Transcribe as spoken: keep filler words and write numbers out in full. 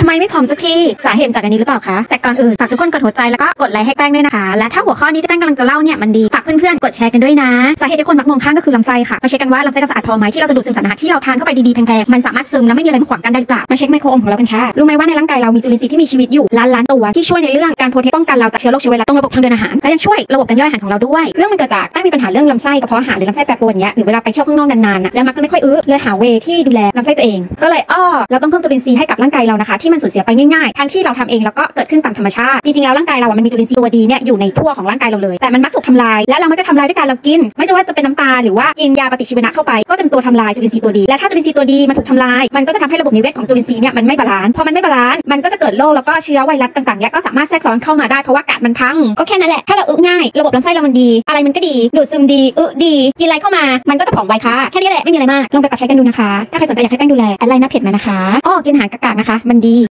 ไมไม่พร้อมสักทีสาเหตุจากอันนี้หรือเปล่าคะแต่ก่อนอื่นฝากทุกคนกดหัวใจแล้วก็กดไลค์ให้แป้งด้วยนะคะและถ้าหัวข้อนี้ที่แป้งกำลังจะเล่าเนี่ยมันดีฝากเพื่อนๆกดแชร์กันด้วยนะสาเหตุที่คนมักมองข้ามก็คือลำไส้ค่ะมาเช็คกันว่าลำไส้เราสะอาดพอไหมที่เราจะดูดซึมสารอาหารที่เราทานเข้าไปดีๆแพงๆมันสามารถซึมแล้วไม่มีอะไรมาขวางกันได้หรือเปล่ามาเช็คไมโครโอมของเรากันค่ะรู้ไหมว่าในร่างกายเรามีจุลินทรีย์ที่มีชีวิตอยู่ล้านล้านตัวที่ช่วยในเรื่องการโปรเทคป้องกันเราจากเชื้อโรคเชื้อไวรัสตรงระบบทางเดินอาหารและยังช่วยระบบการย่อยอาหารของเราด้วยเรื่องมันเกิดจากแป้งมีปัญหาเรื่องลำไส้กระเพาะอาหารหรือลำไส้แปรปรวนอย่างเงี้ยหรือเวลาไปเที่ยวข้างนอกนานๆนะแล้วมักจะไม่ค่อยอื้อเลยหาเวที่ดูแลลำไส้ตัวเองก็เลยอ้อเราต้องเพิ่มจุลินทรีย์ให้กับร่างกายเรานะคะที่มันสูญเสียไปง่ายๆทั้งที่เราทำเองแล้วก็เกิดขึ้นตามธรรมชาติจริงๆแล้วร่างกายเราอะมันมีจุลินทรีย์ตัวดีเนี่ยอยู่ในทั่วของร่างกายเราเลยแต่มันมักถูกทำลายและเรามักจะทำลายด้วยการเรากินไม่ว่าจะเป็นน้ำตาหรือว่ากินยาปฏิชีวนะเข้าไปก็จะเป็นตัวทำลายจุลินทรีย์ตัวดีและถ้าจุลินทรีย์ตัวดีมันถูกทำลายมันก็จะทำให้ระบบนิเวศของจุลินทรีย์เนี่ยมันไม่บาลานซ์พอมันไม่บาลานซ์มันก็จะเกิดโรคแล้วก็เชื้อไวรัสต่างๆเนี่ยก็สามารถแทรกซ้อนเข้ามาได้เพราะว่าอากาศมันพังก็แค่นั้นแหละถ้าเราอึง่ายระบบลำไส้เรามันดีอะไรมันก็ดีดูดซึมดีอึดีกินอะไรเข้ามามันก็จะผอมไวค่ะแค่นี้แหละไม่มีอะไรมากลองไปปรับใช้กันดูนะคะถ้าใครสนใจอยากให้แป้งดูแลแอดไลน์หน้าเพจมานะคะอ้อกินอาหารกากๆนะคะมันดี